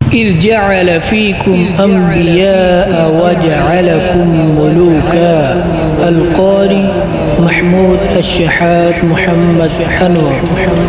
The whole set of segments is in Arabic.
إذ جعل فيكم أنبياء وجعلكم ملوكا. القارئ محمود الشحات محمد أنور.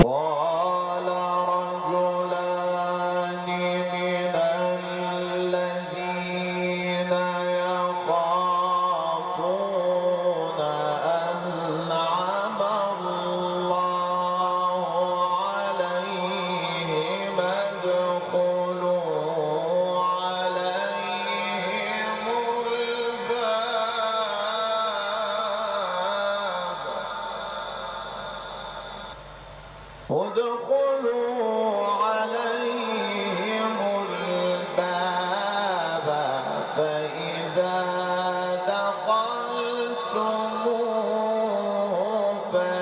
ادخلوا عليهم الباب فإذا دخلتموه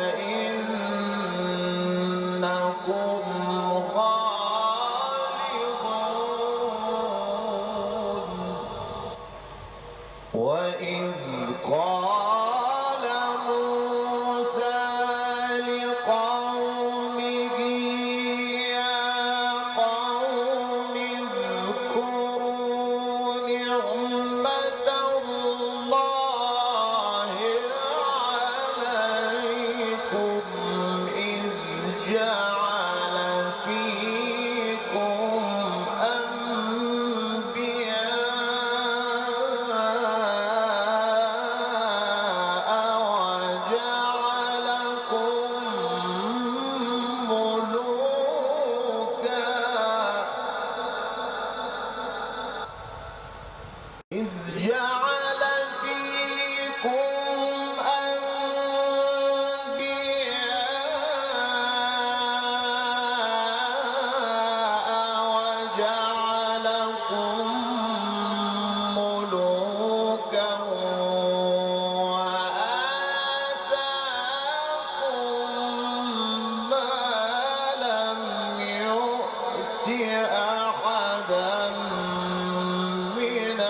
فإنكم خالدون. وإذ قال موسى لقومه يا قوم اذكروا نعمة الله عليكم إذ جعل فيكم أحدا من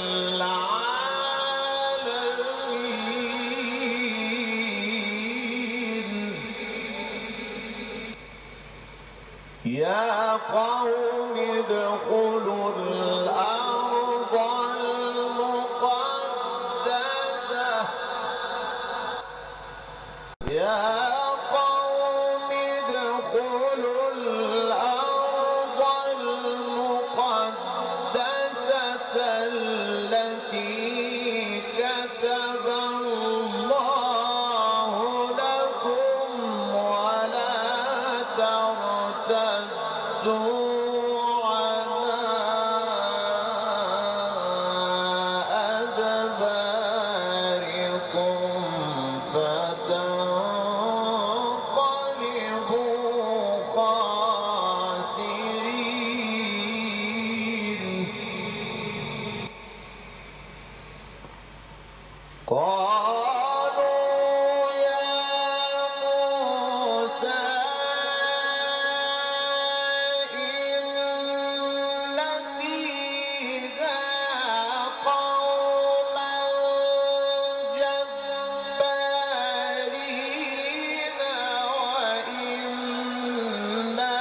العالمين. يا قوم ادخلوا الأرض المقدسة. يا قوم ادخلوا الأرض المقدسة التي كتب الله لكم ولا ترتدوا على أدباركم فتنقلبوا خاسرين. قالوا يا موسى إن فيها قوما جبارين وإنا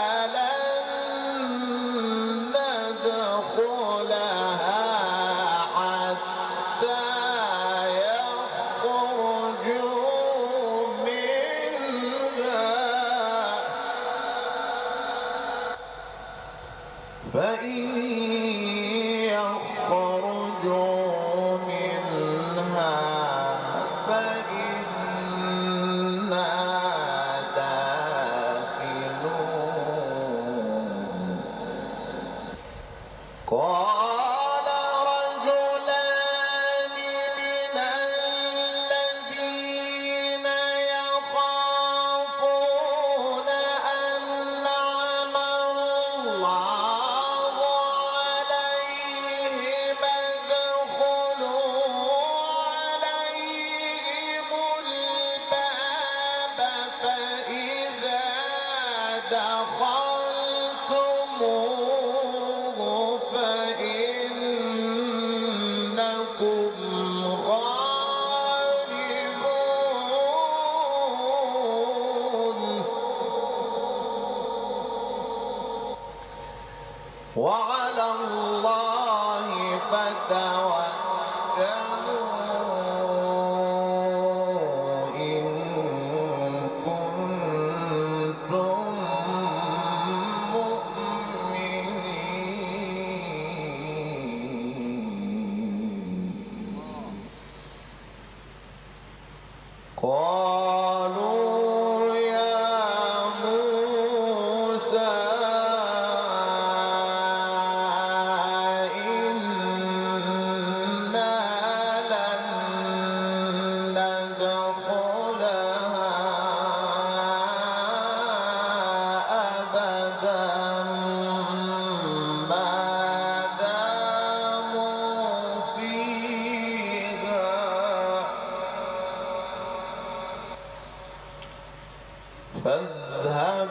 لن ندخلها حتى يخرجوا منها فإن يخرجوا منها فإنا داخلون. قال رجلان من الذين يخافون أنعم الله عليهم ادخلوا عليهم الباب فإذا دخلتموه فإنكم وعلى الله فتوكلوا إن كنتم مؤمنين. قالوا يا موسى إنا لن ندخلها أبدا ما داموا فيها فاذهب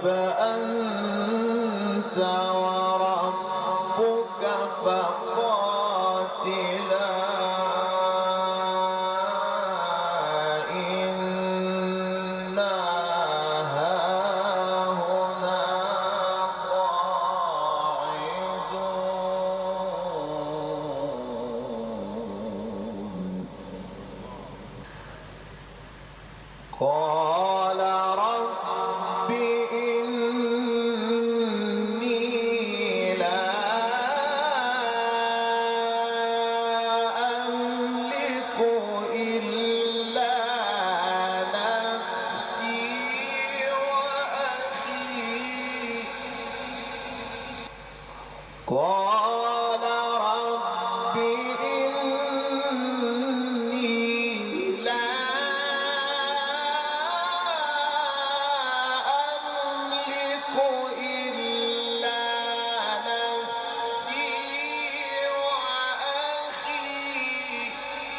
أنت وربك فقاتلا إنا هاهنا قاعدون. قال رب إني لا أملك إلا نفسي وأخي. قال رب إني لا أملك إلا نفسي وأخي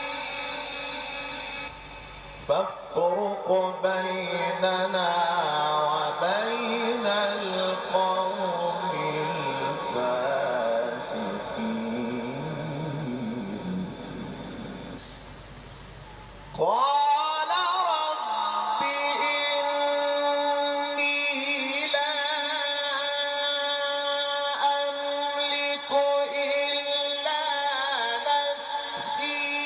فافرق بيننا وبين القوم الفاسقين. قال رب إني لا أملك إلا نفسي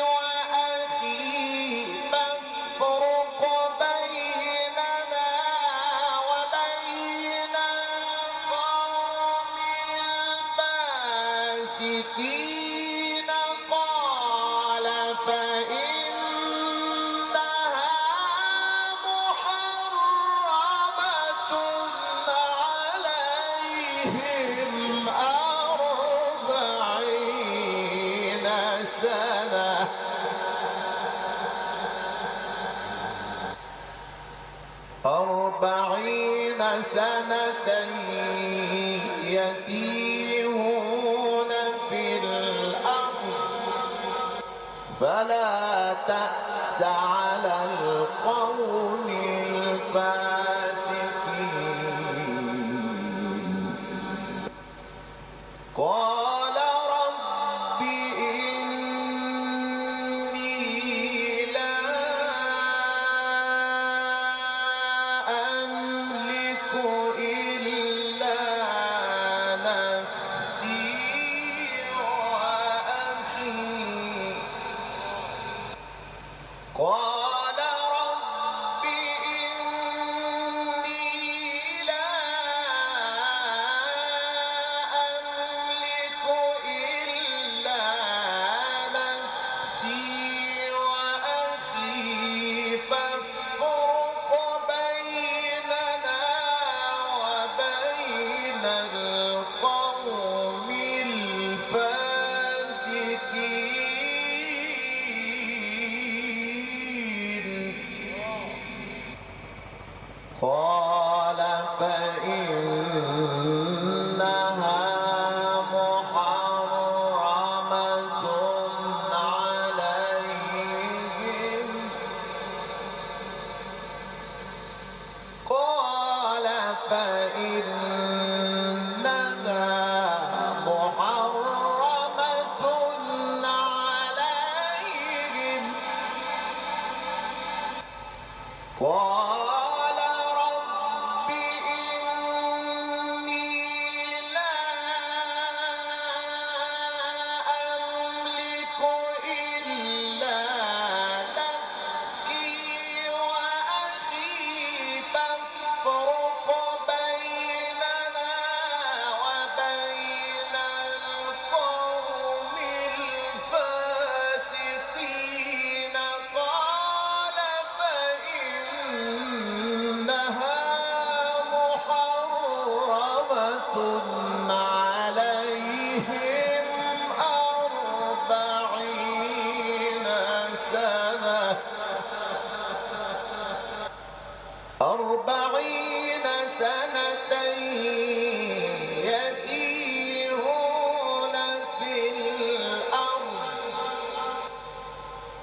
وأخي فافرق بيننا وبين القوم الفاسقين. قال فإنها محرمة عليهم 40 سنة يتيهون في الأرض فلا تأس على القوم الفاسقين. قال رب إني لا أملك إلا نفسي وأخي. قال رب إني لا أملك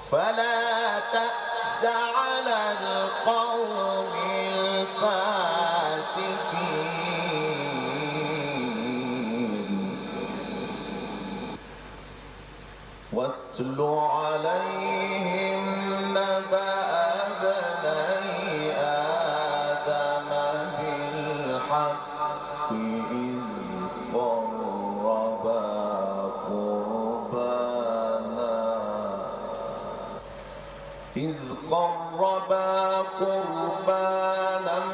فلا تأس على القوم الفاسقين واتل عليهم نبأ ابني آدم بالحق إذ قربا قربانا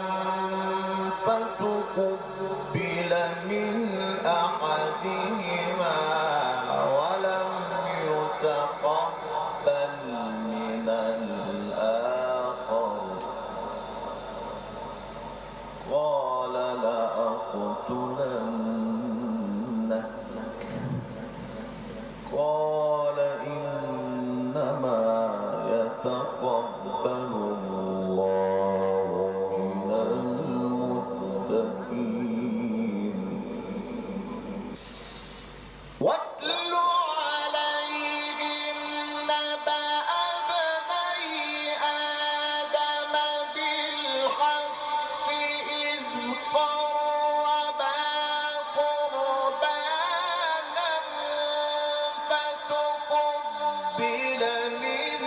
فتقبل من أحدهما ولم يتقبل من الآخر قال لأقتلنك قال إنما يتقبل الله من المتقين واتل عليهم نبأ ابني آدم بالحق إذ قربا قربانا فتقبل من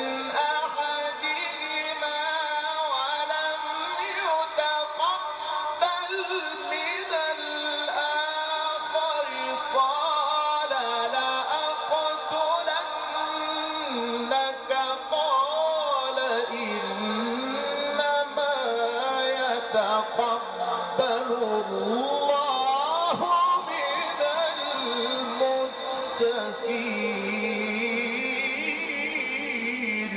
أحدهما ولم يتقبل من الآخر قال لأقتلنك قال إنما يتقبل الله من المتقين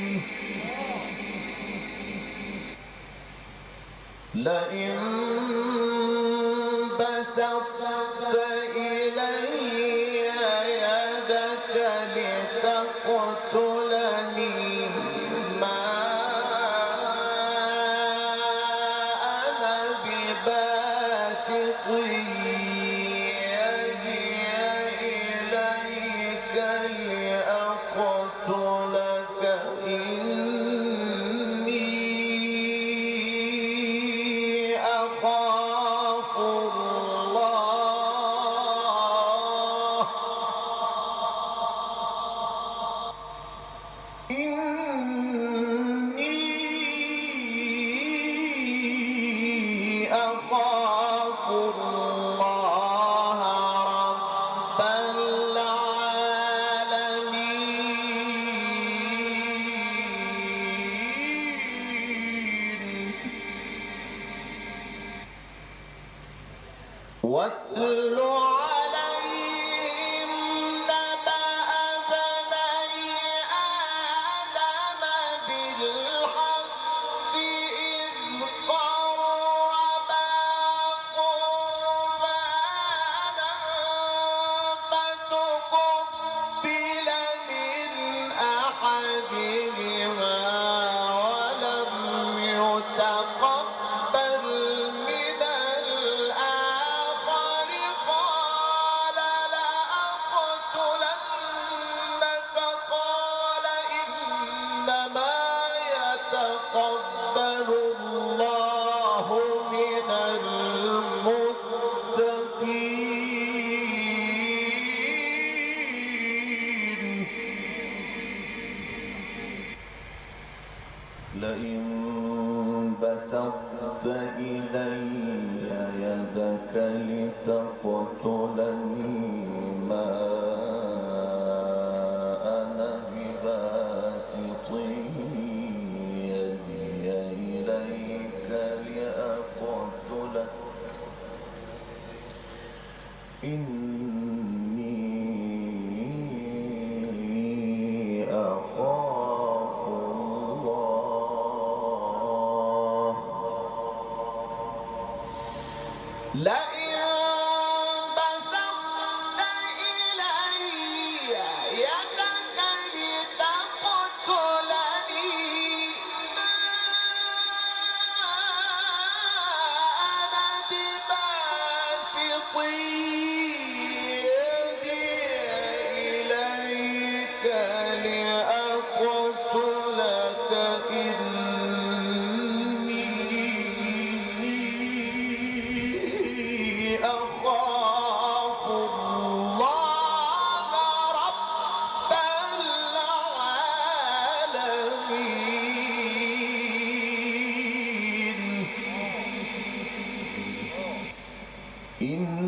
لئن بسطت إلي يدك لتقتلني ما أنا بباسط يدي إليك لأقتلك إني أخاف الله رب العالمين واتل عليهم نبأ ابني آدم بالحق إذ قربا قربانا فتقبل من أحدهما ولم يتقبل من الآخر قال لأقتلنك قال إنما يتقبل الله من المتقين لئن بسطت إلي يدك لتقتلني ما أنا بباسط يدي إليك لأقتلك إني أخاف الله لئن بسطت إلي يدك لتقتلني ما أنا بباسط يدي إليك لأقتلك إن